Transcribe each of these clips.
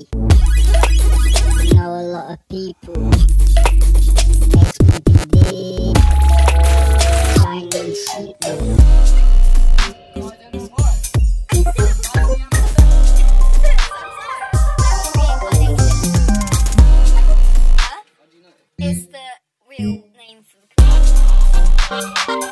me. I know a lot of people. XPPD, Chinese sheep. Is the real name for the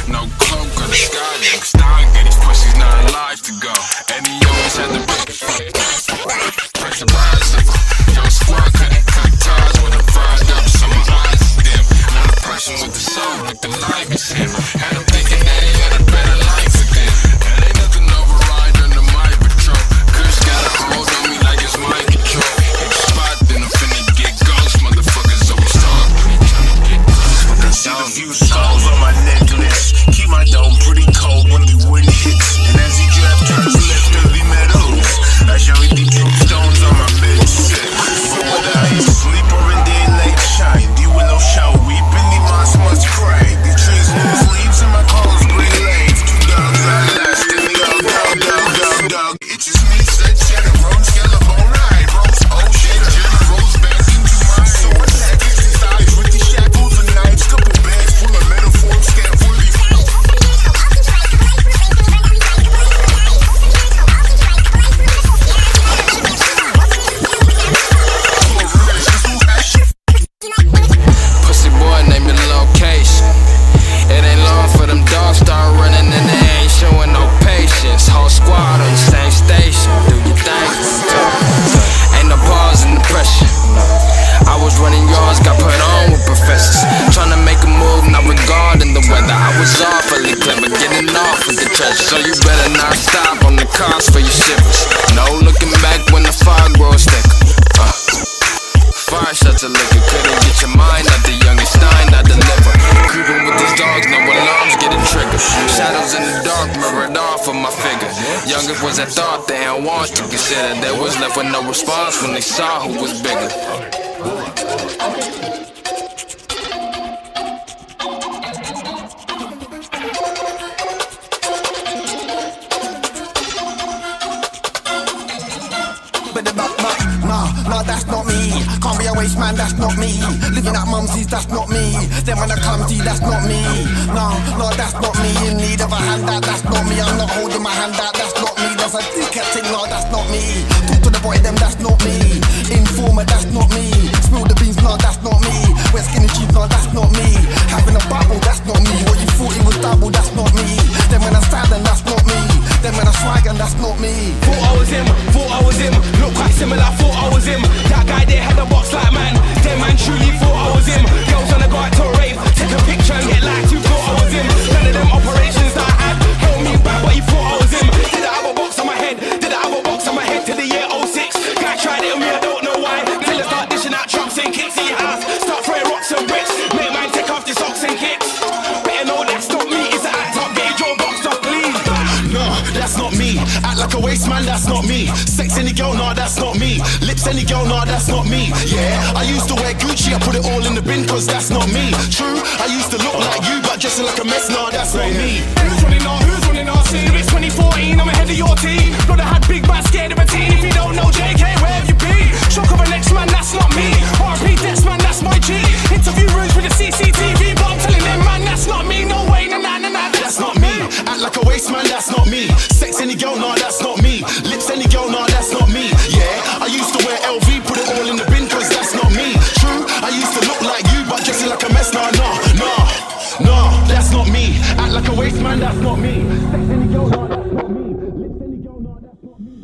No cloak on the sky, nigga. Starting get these pussies not alive to go. And he always had the biggest pressurize him. Yo, squad couldn't cut ties when I fired up, so my eyes is dim. Not a person with the soul, but the life is him. Had him thinking that he had a better life for them. And ain't nothing override under my patrol. Kush got a hold on me like it's my control. Hit the spot, then I'm finna get ghost. Motherfuckers always talk to me, tryna get close. But I see the few skulls on my necklace. Keep my dome pretty cold when the wind hits. And as he draft turns left, early meadows. I show you the drop stones on my bed set. Whether I sleep or in daylight shine, the willow shall weep and the moss must cry. The trees lose leaves and my calls bring life. Two dogs at last and they all dog. It's just me, said cheddar, rose, yellow, bone, right, rose, oh shit, Jenny rolls back into my sword. Package and thighs with the shackles and knives, couple bags full of metaphors, scam for the pussy boy named me location. It ain't long for them dogs start running and they ain't showing no patience. Whole squad on the same station. Do your thing, ain't no pause in the pressure. I was running yards, got put on with professors. Tryna make a move, not regarding the weather. I was awfully clever, getting off with the treasure. So you better not stop on the cars for your shivers. No looking back when the fire grows thicker. Fire shuts a liquor, couldn't get your mind out the youngest Stein, I deliver. Creeping with these dogs, no alarms getting triggered. Shadows in the dark mirrored off of my figure. Youngest was that thought they ain't want to consider. They was left with no response when they saw who was bigger. But the back, nah, that's not me. Can't be a waste man, that's not me. Living at mumsy's, that's not me. Then when I come to you, that's not me. No, that's not me. In need of a handout, that's not me. I'm not holding my hand out, that's not me. There's a dickhead thing, no, that's not me. Talk to the boy, them, that's not me. Informer, that's not me. Spill the beans, no, that's not me. Wear skinny jeans, no, that's not me. Having a bubble, that's not me. What you thought it was double, that's not me. Then when I stand, then that's not me. Then when I swag, and that's not me. Thought I was him. Look quite similar, thought I was him. That guy there had a box like man. Them man truly thought I was him. Girls wanna go out to a rave, take a picture and get liked. You thought I was him. None of them operations that I had held me back, but you thought I was him. Did I have a box on my head? To the year 06? Guy tried it on me, I don't know why. Till I start dishing out drops and kicks in your house. Start throwing rocks and bricks. Make man take off your socks and kicks. Better know that's not me. It's an act up, get your box off, please. No, that's not me. Act like a waste man, that's not me. Sex any girl, nah, that's not me. Lips any girl, nah, that's not me. Yeah, I used to wear Gucci, I put it all in the bin, cause that's not me. True, I used to look like you, but dressing like a mess, nah, that's not me. Who's running our scene? It's 2014, I'm ahead of your team. Brother had big bad scared of a team. If you don't know JK, where have you been? Shock of a next man, that's not me. RP Dex man, that's my G. Interview rooms with the CCTV, but I'm telling them man, that's not me. No way, nah, that's not me. Act like a waste man, that's not me. Sex any girl, nah, that's not me. Lips any girl, nah, that's not me. Yeah, I used to wear LV, put it all in the bin, cause that's not me. True, I used to look like you, but dressing like a mess, nah, that's not me. Act like a waste man, that's not me. Sex any girl, nah, that's not me. Lips any girl, nah, that's not me.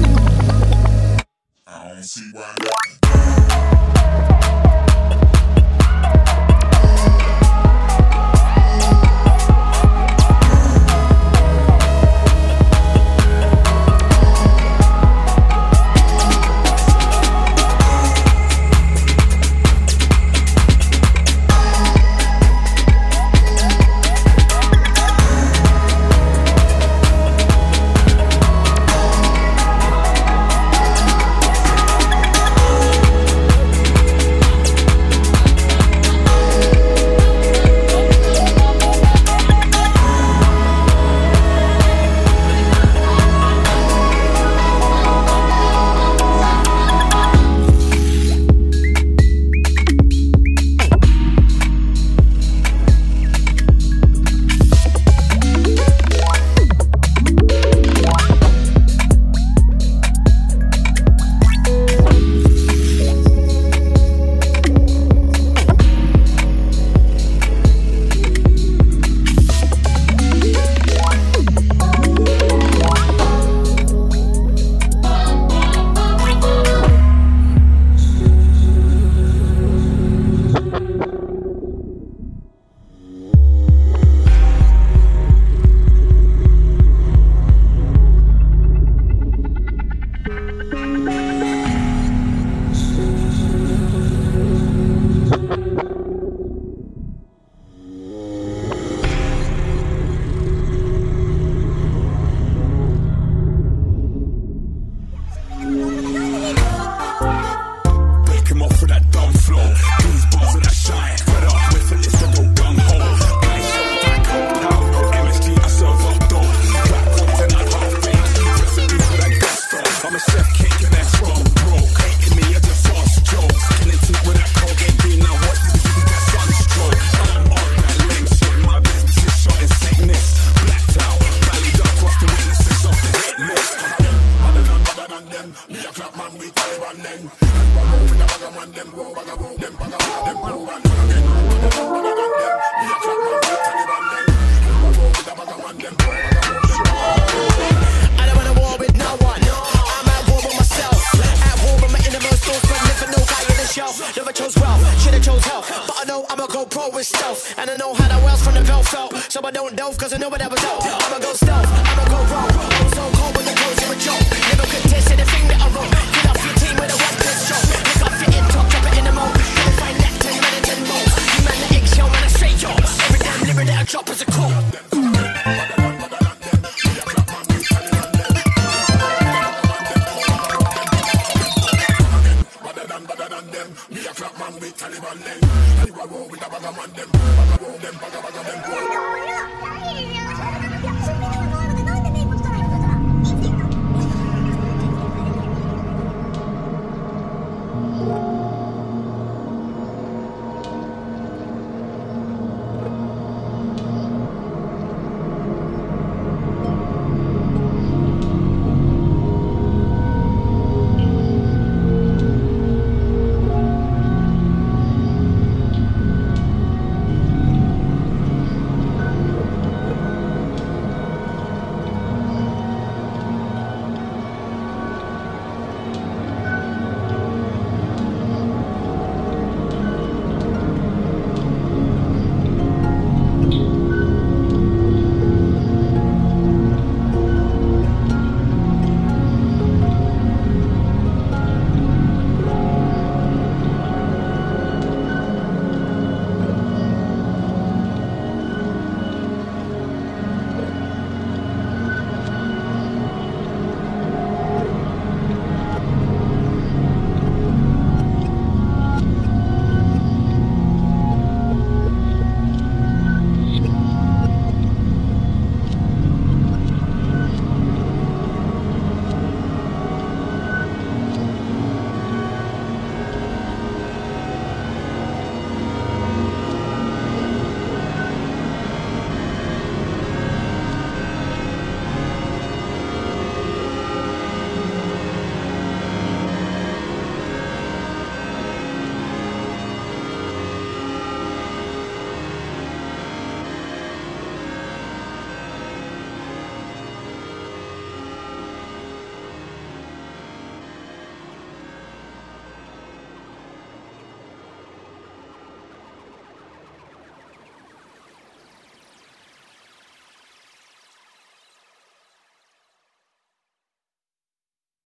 I don't see why not. pro with stealth, and I know how the wells from the belt felt. So I don't delve, cause I know what that was out. I'ma go stealth, I'ma go rogue. I'm so cold when the clothes are a joke. Never contest anything that I wrote. Get off your team with a one-pitch stroke. Pick off your in-top, drop it in the mold. Can't find that 10 minutes and more. You man the eggshell, man I straight yours. Every damn lyric that I drop is a quote. Yeah.